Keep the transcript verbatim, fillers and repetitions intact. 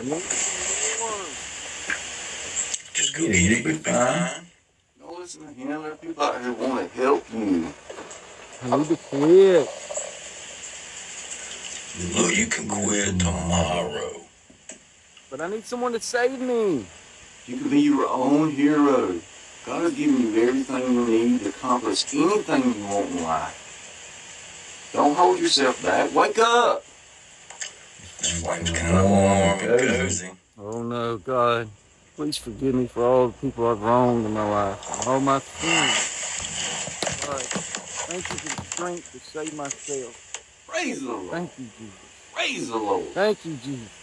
Just go eat it, you're fine. Don't listen to him. There are people out here who want to help you. I need to quit. Look, you can quit tomorrow. But I need someone to save me. You can be your own hero. God has given you everything you need to accomplish anything you want in life. Don't hold yourself back. Wake up. Things kind of warm and cozy. Oh no, God. Please forgive me for all the people I've wronged in my life and all my sins. God, thank you for the strength to save myself. Praise the Lord. Thank you, Jesus. Praise the Lord. Thank you, Jesus.